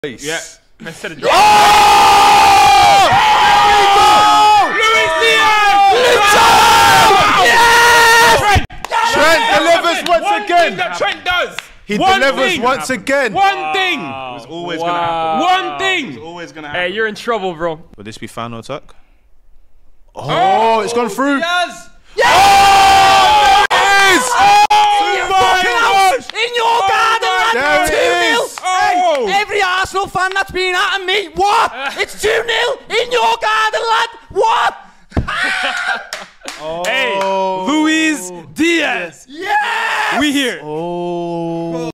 Yeah. Instead of Luis Diaz! Trent delivers once again. That Trent does. He delivers once again. One thing. It was always gonna happen. One thing. It was always gonna happen. Hey, you're in trouble, bro. Would this be final attack? Oh, it's gone through. Yes. Oh, there it is! In your garden, lad! There it 2-0! is! Oh! Hey, every Arsenal fan that's been at me, what? It's 2-0 in your garden, lad! What? Hey, Luis Diaz! Yeah! We here. Oh.